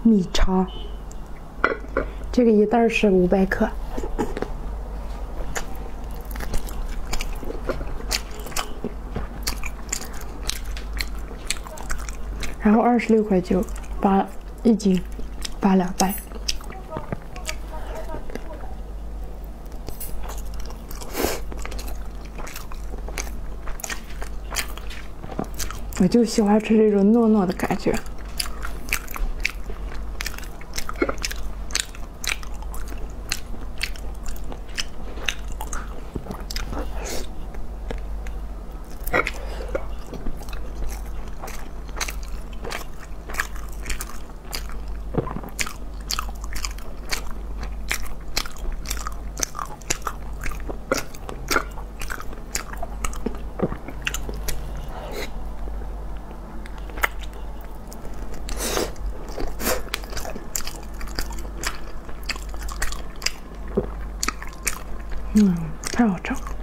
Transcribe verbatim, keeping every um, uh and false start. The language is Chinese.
米肠，这个一袋是五百克。然后二十六块九，八一斤，八两半。我就喜欢吃这种糯糯的感觉。嗯，太好吃了。